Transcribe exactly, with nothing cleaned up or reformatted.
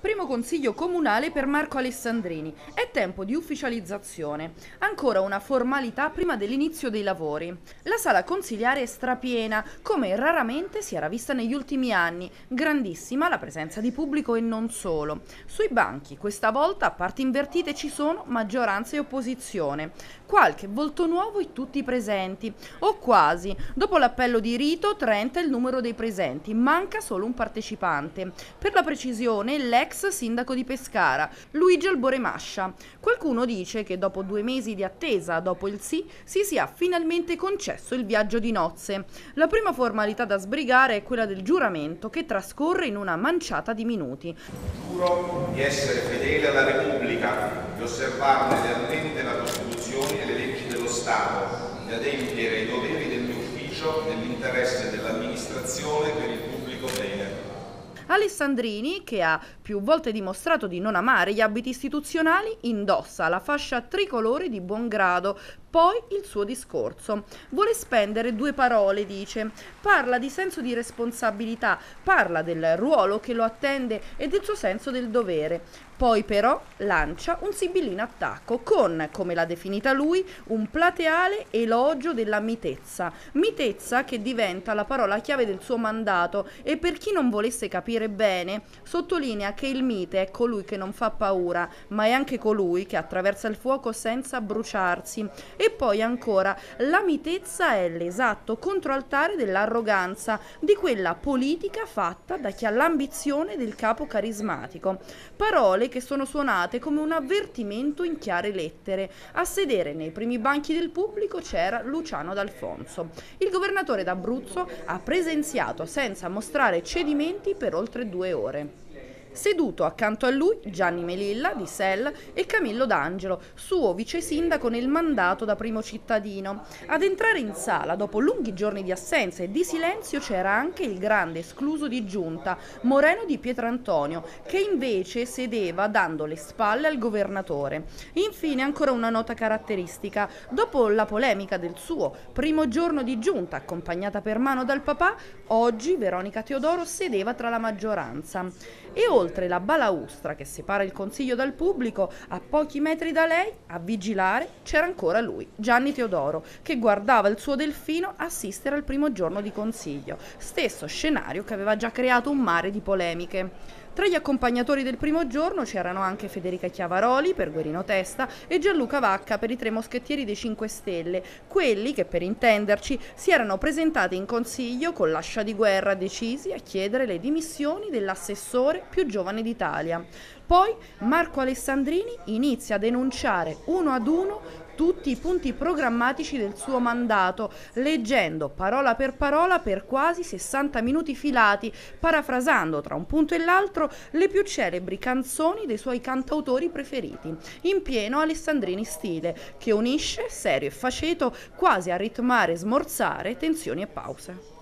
Primo consiglio comunale per Marco Alessandrini. È tempo di ufficializzazione. Ancora una formalità prima dell'inizio dei lavori. La sala consiliare è strapiena, come raramente si era vista negli ultimi anni. Grandissima la presenza di pubblico e non solo. Sui banchi, questa volta a parti invertite, ci sono maggioranza e opposizione. Qualche volto nuovo in tutti i presenti, o quasi. Dopo l'appello di rito, trenta il numero dei presenti. Manca solo un partecipante. Per la precisione, l'ex sindaco di Pescara, Luigi Alboremascia. Qualcuno dice che dopo due mesi di attesa, dopo il sì, si sia finalmente concesso il viaggio di nozze. La prima formalità da sbrigare è quella del giuramento, che trascorre in una manciata di minuti. Giuro di essere fedele alla Repubblica, di osservarne lealmente la Costituzione e le leggi dello Stato, di adempiere ai doveri del mio ufficio nell'interesse dell'amministrazione per il pubblico bene. Alessandrini, che ha più volte dimostrato di non amare gli abiti istituzionali, indossa la fascia tricolore di buon grado. Poi il suo discorso. Vuole spendere due parole, dice. Parla di senso di responsabilità, parla del ruolo che lo attende e del suo senso del dovere. Poi però lancia un sibillino attacco con, come l'ha definita lui, un plateale elogio della mitezza. Mitezza che diventa la parola chiave del suo mandato e, per chi non volesse capire bene, sottolinea che il mite è colui che non fa paura, ma è anche colui che attraversa il fuoco senza bruciarsi. E poi ancora, la mitezza è l'esatto controaltare dell'arroganza, di quella politica fatta da chi ha l'ambizione del capo carismatico. Parole che sono suonate come un avvertimento in chiare lettere. A sedere nei primi banchi del pubblico c'era Luciano D'Alfonso. Il governatore d'Abruzzo ha presenziato senza mostrare cedimenti per oltre due ore. Seduto accanto a lui Gianni Melilla di S E L e Camillo D'Angelo, suo vice sindaco nel mandato da primo cittadino. Ad entrare in sala dopo lunghi giorni di assenza e di silenzio c'era anche il grande escluso di giunta, Moreno di Pietrantonio, che invece sedeva dando le spalle al governatore. Infine ancora una nota caratteristica: dopo la polemica del suo primo giorno di giunta, accompagnata per mano dal papà, oggi Veronica Teodoro sedeva tra la maggioranza. E oltre la balaustra che separa il consiglio dal pubblico, a pochi metri da lei, a vigilare, c'era ancora lui, Gianni Teodoro, che guardava il suo delfino assistere al primo giorno di consiglio, stesso scenario che aveva già creato un mare di polemiche. Tra gli accompagnatori del primo giorno c'erano anche Federica Chiavaroli per Guerino Testa e Gianluca Vacca per i tre moschettieri dei cinque Stelle, quelli che, per intenderci, si erano presentati in consiglio con l'ascia di guerra, decisi a chiedere le dimissioni dell'assessore più giovane d'Italia. Poi Marco Alessandrini inizia a denunciare uno ad uno tutti i punti programmatici del suo mandato, leggendo parola per parola per quasi sessanta minuti filati, parafrasando tra un punto e l'altro le più celebri canzoni dei suoi cantautori preferiti, in pieno Alessandrini stile, che unisce serio e faceto quasi a ritmare e smorzare tensioni e pause.